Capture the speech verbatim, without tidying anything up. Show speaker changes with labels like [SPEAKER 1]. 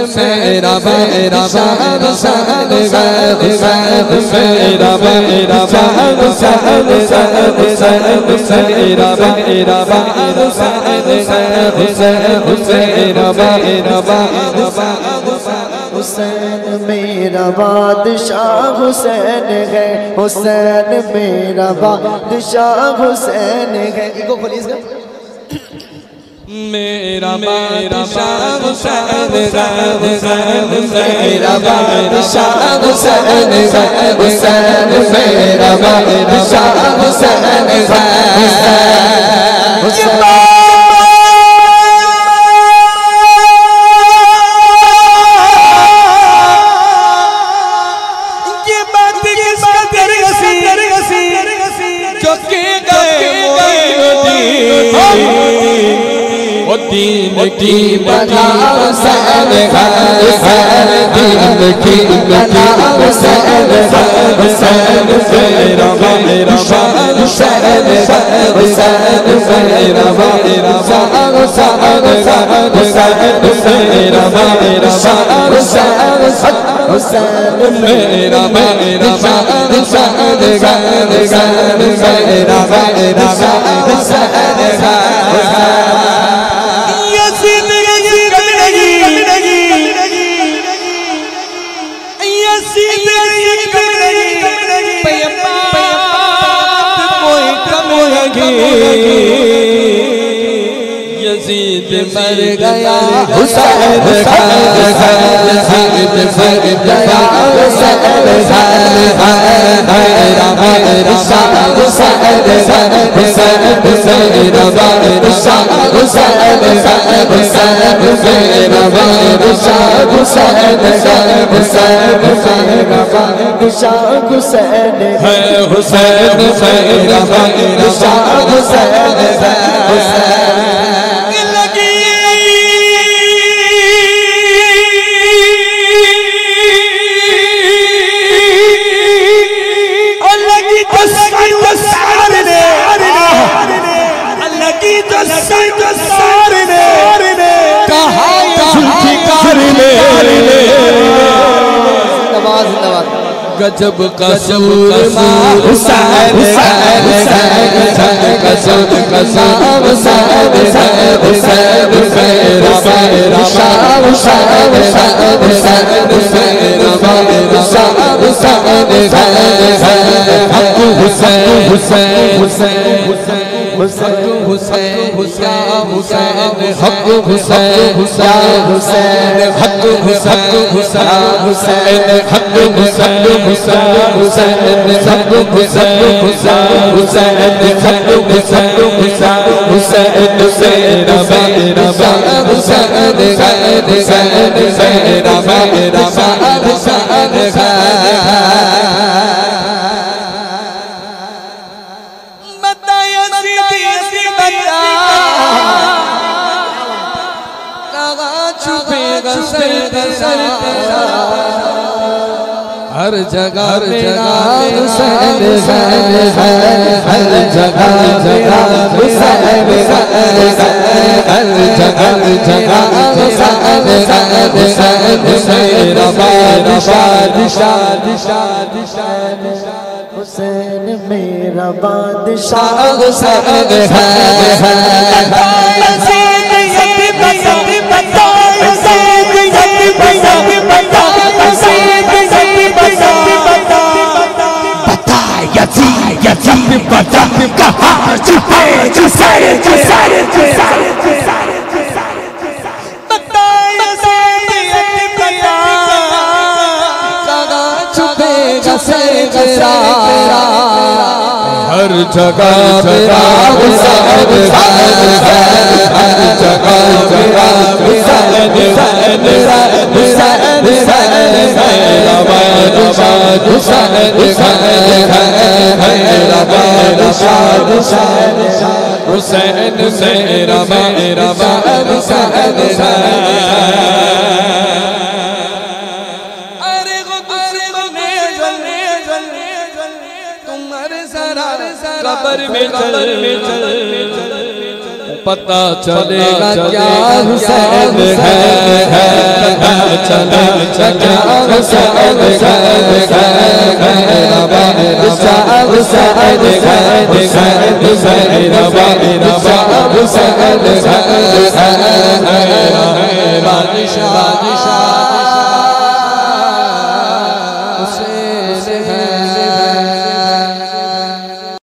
[SPEAKER 1] मेरा मेरा शान शान हुसैन मेरा मेरा शान शान हुसैन मेरा मेरा हुसैन मेरा मेरा
[SPEAKER 2] हुसैन मेरा बादशाह हुसैन है, हुसैन मेरा बादशाह हुसैन है। इको खोलिए इसका।
[SPEAKER 1] मेरा बादशाह हुसैन मेरा बादशाह हुसैन हुसैन मेरा बादशाह हुसैन हुसैन दीन की बना हुसैन हुसैन दीन की बना हुसैन हुसैन मेरा मेरा शान हुसैन हुसैन मेरा मेरा शान हुसैन हुसैन मेरा मेरा शान हुसैन हुसैन मेरा मेरा शान हुसैन हुसैन मेरा मेरा शान हुसैन यज़ीद मर गया हुसैन यज़ीद मर गया हुसैन मेरा मेरा शान हुसैन हुसैन मेरा मेरा शान हुसैन हुसैन मेरा मेरा शान हुसैन हुसैन मेरा बादशाह हुसैन है हुसैन मेरा मेरा शान हुसैन हुसैन गजब का सूरमा हुसैन गजब का हुसैन हुसैन मेरा मेरा शान हुसैन हुसैन मेरा मेरा शान हुसैन हक हुसैन हुसैन हुसैन हुसैन हुसैन हुसैन हक हुसैन हुसैन हुसैन हक हुसैन हुसैन हुसैन हक हुसैन हुसैन हुसैन हक हुसैन हुसैन हुसैन हक हुसैन हुसैन हुसैन मेरा मेरा शान हुसैन हुसैन मेरा मेरा शान हुसैन हर जगह हर जगह हुसैन है हर जगह जगह हुसैन हर जगह जगह हुसैन मेरा बादशाह
[SPEAKER 2] हुसैन मेरा बादशाह
[SPEAKER 1] हुसैन है
[SPEAKER 3] यज़ीद बता कहाँ छुपे हुसैन हुसैन
[SPEAKER 1] हर जगह मेरा हुसैन है हर जगह जगह हुसैन मेरा हुसैन मेरा बादशाह हुसैन मेरा बादशाह हुसैन मेरा मेरा बादशाह कब्र में चल पता चलेगा क्या हुसैन है हुसैन मेरा बादशाह हुसैन हुसैन हुसैन मेरा बादशाह हुसैन बादशाह